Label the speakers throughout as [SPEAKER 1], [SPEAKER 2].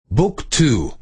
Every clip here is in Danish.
[SPEAKER 1] Book 2.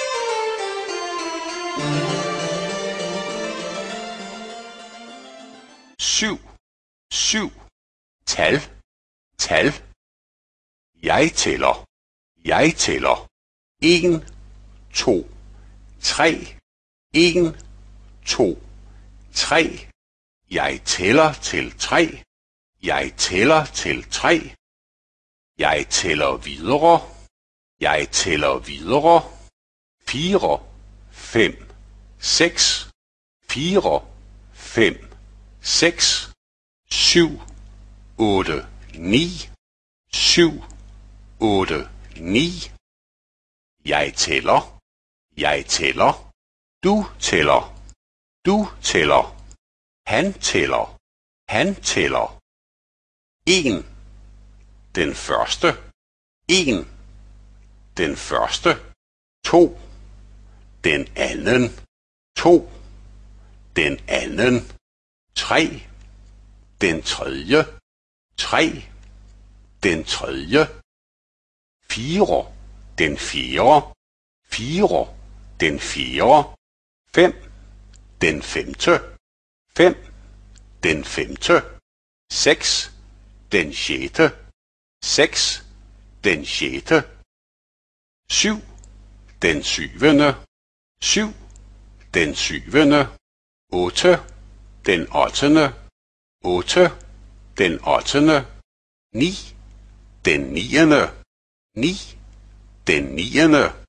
[SPEAKER 2] 7. 7. Tal. Tal. Jeg tæller. Jeg tæller. 1, 2, 3. 1, 2, 3. Jeg tæller til 3. Jeg tæller til 3. Jeg tæller videre. Jeg tæller videre. 4, 5, 6. 4, 5, 6. 7, 8, 9. 7, 8, 9. Jeg tæller. Jeg tæller. Du tæller. Du tæller. Han tæller. Han tæller. 1. Den første. 1. Den første. 2. Den anden. 2. Den anden. 3. Den tredje. 3. Den tredje. 4. Den fjerde. 4. Den fjerde. 5. Den femte. 5. Den femte. 6. Den sjette. 6. Den sjette. 7. Den syvende. 7. Den syvende. 8. Den ottende. 8. Den ottende. 9. Den niende. 9. Den niende.